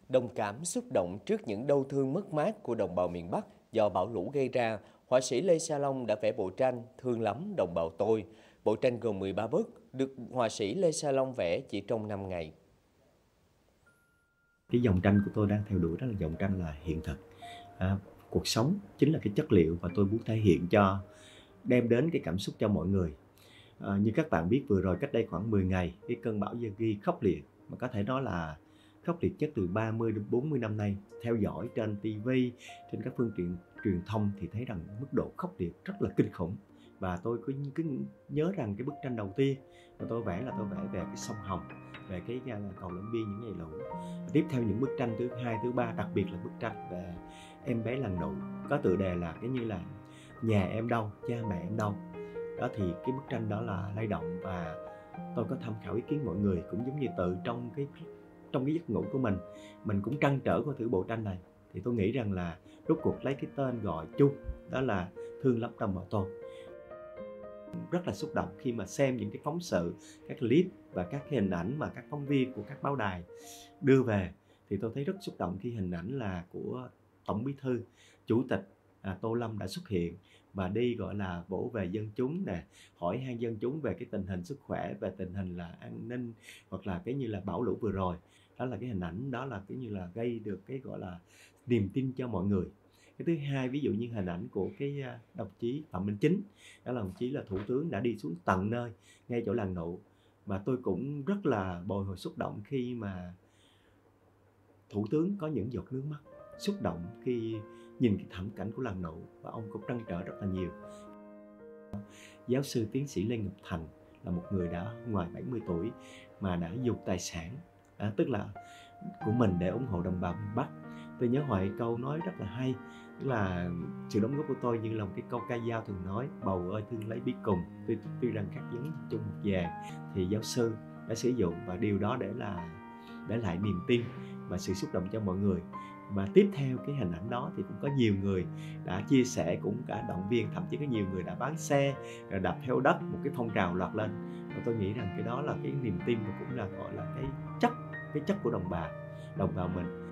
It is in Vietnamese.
Đồng cảm xúc động trước những đau thương mất mát của đồng bào miền Bắc do bão lũ gây ra, họa sĩ Lê Sa Long đã vẽ bộ tranh Thương lắm đồng bào tôi. Bộ tranh gồm 13 bức, được họa sĩ Lê Sa Long vẽ chỉ trong 5 ngày. Cái dòng tranh của tôi đang theo đuổi đó là dòng tranh là hiện thực. Cuộc sống chính là cái chất liệu và tôi muốn thể hiện cho, đem đến cái cảm xúc cho mọi người. Như các bạn biết vừa rồi cách đây khoảng 10 ngày, cái cơn bão Yagi khốc liệt, mà có thể nói là khốc liệt nhất từ 30 đến 40 năm nay. Theo dõi trên TV, trên các phương tiện truyền thông thì thấy rằng mức độ khốc liệt rất là kinh khủng. Và tôi cứ nhớ rằng cái bức tranh đầu tiên mà tôi vẽ là tôi vẽ về cái sông Hồng, về cái cầu Long Biên những ngày lũ. Tiếp theo những bức tranh thứ hai, thứ ba, đặc biệt là bức tranh về em bé làng nụ, có tựa đề là cái như là nhà em đâu, cha mẹ em đâu. Đó thì cái bức tranh đó là lay động, và tôi có tham khảo ý kiến mọi người, cũng giống như tự trong cái giấc ngủ của mình cũng trăn trở qua thử bộ tranh này. Thì tôi nghĩ rằng là rốt cuộc lấy cái tên gọi chung đó là Thương lắm đồng bào tôi. Rất là xúc động khi mà xem những cái phóng sự, các clip và các cái hình ảnh mà các phóng viên của các báo đài đưa về, thì tôi thấy rất xúc động khi hình ảnh là của Tổng Bí thư, Chủ tịch Tô Lâm đã xuất hiện và đi gọi là vỗ về dân chúng nè, hỏi han dân chúng về cái tình hình sức khỏe, về tình hình là an ninh, hoặc là cái như là bão lũ vừa rồi. Đó là cái hình ảnh, đó là cái như là gây được cái gọi là niềm tin cho mọi người. Cái thứ hai, ví dụ như hình ảnh của cái đồng chí Phạm Minh Chính, đó là đồng chí là thủ tướng đã đi xuống tận nơi ngay chỗ làng nụ, và tôi cũng rất là bồi hồi xúc động khi mà thủ tướng có những giọt nước mắt xúc động khi nhìn cái thảm cảnh của làng nụ, và ông cũng trăn trở rất là nhiều. Giáo sư tiến sĩ Lê Ngọc Thành là một người đã ngoài 70 tuổi mà đã dùng tài sản, tức là của mình, để ủng hộ đồng bào miền Bắc. Tôi nhớ hoài câu nói rất là hay, tức là sự đóng góp của tôi như là một cái câu ca dao thường nói: bầu ơi thương lấy biết cùng, tuy rằng khác giống chung một vàng. Thì giáo sư đã sử dụng, và điều đó để lại niềm tin và sự xúc động cho mọi người. Và tiếp theo cái hình ảnh đó thì cũng có nhiều người đã chia sẻ, cũng cả động viên, thậm chí có nhiều người đã bán xe, đạp theo đất, một cái phong trào loạt lên. Và tôi nghĩ rằng cái đó là cái niềm tin, và cũng là gọi là cái chất của đồng bào mình.